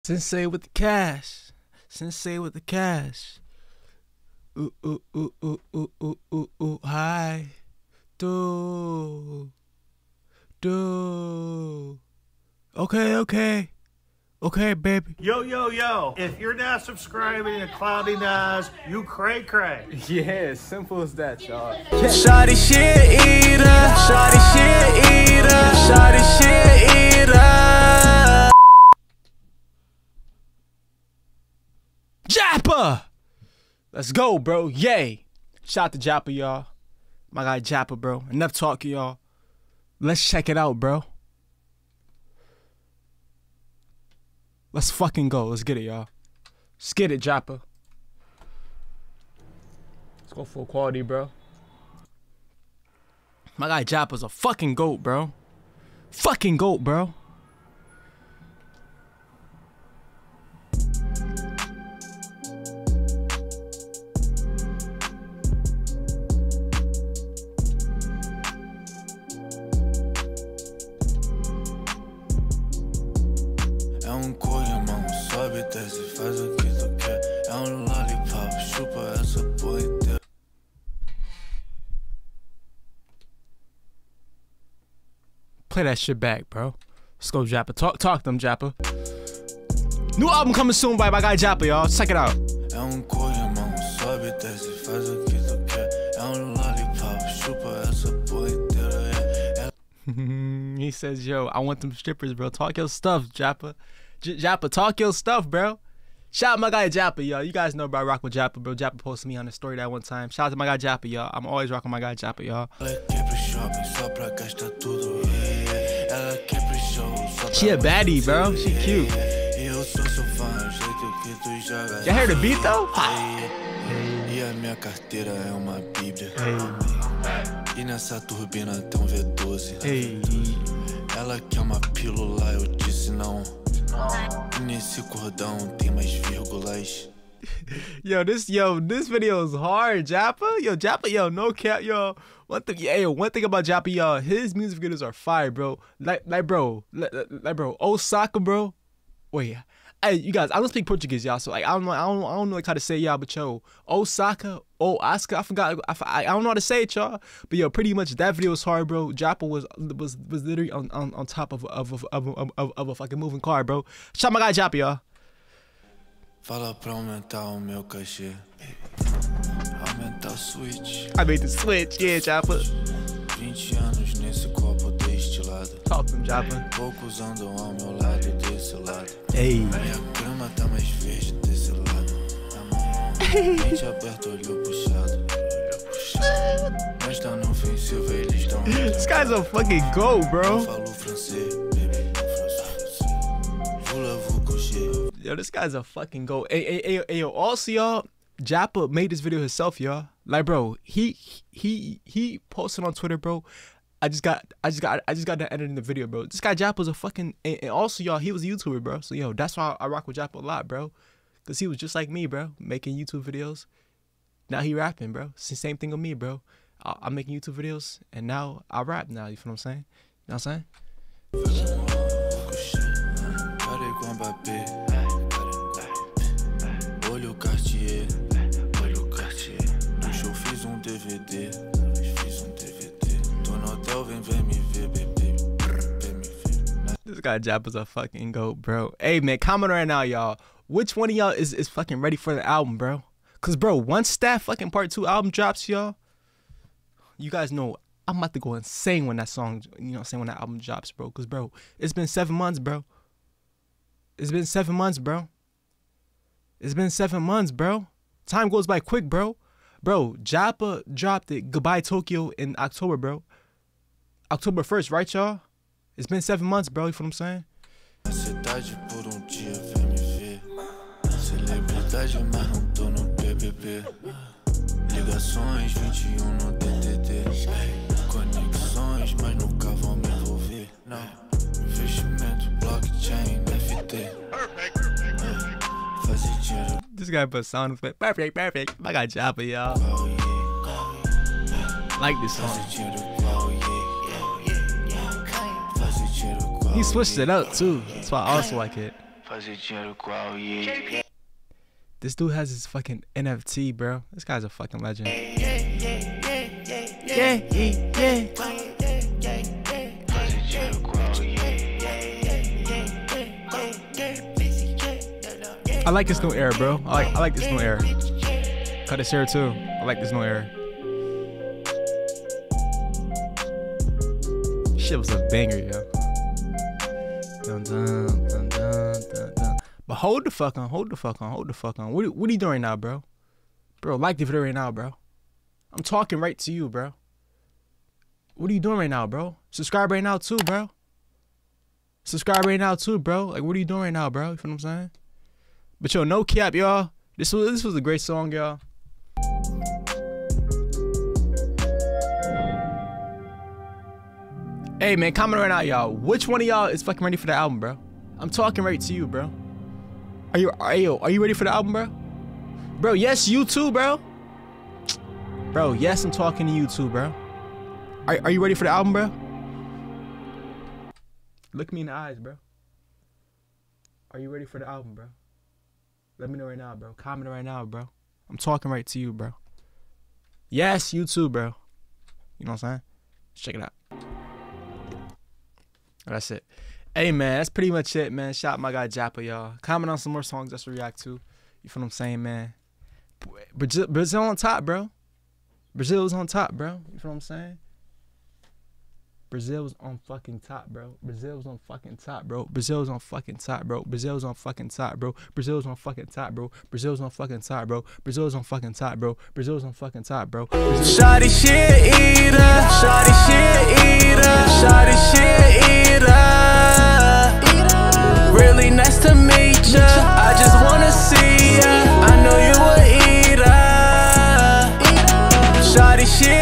Sensei with the cash. Sensei with the cash. Ooh, ooh, ooh, ooh, ooh, ooh, ooh, ooh, hi. Do. Okay, baby. Yo. If you're not subscribing to Cloudy Nas, you cray. Yeah, simple as that, y'all. Shawty shit eater. Shawty shit eater. Shawty shit eater. Jappa! Let's go, bro. Yay. Shout out to Jappa, y'all. My guy Jappa, bro. Enough talking, y'all. Let's check it out, bro. Let's fucking go. Let's get it, y'all. Let's get it, Jappa. Let's go full quality, bro. My guy Jappa's a fucking goat, bro. Fucking goat, bro. Sobe, desce, faz o que tu quer. É lollipop, chupa essa porra inteira. Play that shit back, bro. Let's go, Jappa. Talk to them, Jappa. New album coming soon by my guy Jappa, y'all. Check it out. Sobe, desce, faz o que tu quer. É lollipop, chupa essa porra inteira. He says, yo, I want them strippers, bro. Talk your stuff, Jappa. Jappa, talk your stuff, bro. Shout out my guy Jappa, y'all. You guys know about rock with Jappa, bro. Jappa posted me on the story that one time. Shout out to my guy Jappa, y'all. I'm always rocking my guy Jappa, y'all. She a baddie, bro. She cute. Y'all heard the beat though? E a minha carteira é uma bíblia. E nessa turbina tem V12. Ela quer uma pílula, eu disse não. Nesse cordão tem mais vírgulas. Yo, this video is hard, Jappa. Yo, Jappa, no cap, yo. One thing about Jappa, y'all, his music videos are fire, bro. Like, bro, Osaka, bro. Wait, hey, you guys, I don't speak Portuguese, y'all, so like, I don't know like how to say y'all, but yo, Osaka, I forgot, I don't know how to say it, y'all. But yo, pretty much that video was hard, bro. Jappa was literally on top of a fucking moving car, bro. Shout out my guy Jappa, y'all. Fala pra aumentar o meu cachê. Aumenta o switch. I made the switch, yeah, Jappa. 20 anos nesse copo destilado. Talk to him, Jappa. Poucos andam ao meu lado desse lado. Hey. Minha grama tá mais verde desse lado. Mente aberta, olho puxado. Mas tá no ofensivo, eles tão. This guy's a fucking goat, bro. Falo francês, baby. Voulez-vous coucher? Yo, this guy's a fucking goat. Hey, yo, also, y'all, Jappa made this video himself, y'all. Like, bro, he posted on Twitter, bro. I just got done editing the video, bro. This guy Jappa's a fucking, and also, y'all, he was a YouTuber, bro. So, yo, that's why I rock with Jappa a lot, bro. Cause he was just like me, bro, making YouTube videos. Now he rapping, bro. It's the same thing with me, bro. I'm making YouTube videos, and now I rap now. You feel what I'm saying? You know what I'm saying? Olha o Cartier, no show fiz DVD, tô no hotel, vem me ver, bebê. This guy Jappa's a fucking goat, bro. Hey man, comment right now, y'all. Which one of y'all is fucking ready for the album, bro? Cause bro, once that fucking part 2 album drops, y'all, you guys know I'm about to go insane when that song, you know what I'm saying, when that album drops, bro. Cause bro, it's been 7 months, bro. It's been 7 months, bro. It's been 7 months, bro. Time goes by quick, bro. Bro, Jappa dropped it, Goodbye Tokyo, in October, bro. October 1st, right, y'all? It's been 7 months, bro. You feel what I'm saying? Cidade por dia vem me ver. Celebridade, mas não tô no BBB. Ligações 21 no DDD. Conexões, mas nunca vão me envolver. Não. Investimento, blockchain, NFT. Fazer dinheiro. This guy put sound effect. Perfect. My guy Jappa, y'all. Like this song. He switched it up too. That's why I also like it. Fazer dinheiro com a OIE. This dude has his fucking NFT, bro. This guy's a fucking legend. I like this new era, bro. I like this new era. Cut this era too. I like this new era. Shit was a banger, yo. Dun, dun, dun, dun, dun, dun. But hold the fuck on. What are you doing right now, bro? Bro, like the video right now, bro. I'm talking right to you, bro. What are you doing right now, bro? Subscribe right now too, bro. Like, what are you doing right now, bro? You feel what I'm saying? But yo, no cap, y'all. This was a great song, y'all. Hey, man, comment right now, y'all. Which one of y'all is fucking ready for the album, bro? I'm talking right to you, bro. Are you ready for the album, bro? Bro, yes, you too, bro. Bro, yes, I'm talking to you too, bro. Are you ready for the album, bro? Look me in the eyes, bro. Are you ready for the album, bro? Let me know right now, bro. Comment right now, bro. I'm talking right to you, bro. Yes, you too, bro. You know what I'm saying? Let's check it out. That's it. Hey, man, that's pretty much it, man. Shout out my guy Jappa, y'all. Comment on some more songs that's to react to. You feel what I'm saying, man? Brazil on top, bro. Brazil's on top, bro. You feel what I'm saying? Brazil's on fucking top, bro. Brazil's on fucking top, bro. Brazil's on fucking top, bro. Brazil's on fucking top, bro. Brazil's on fucking top, bro. Brazil's on fucking top, bro. Brazil's on fucking top, bro. Brazil's on fucking top, bro. Shawty shit eater. Shawty shit eater. Shawty shit eater. Really nice to meet ya. I just wanna see ya. I know you a eater. Shawty shit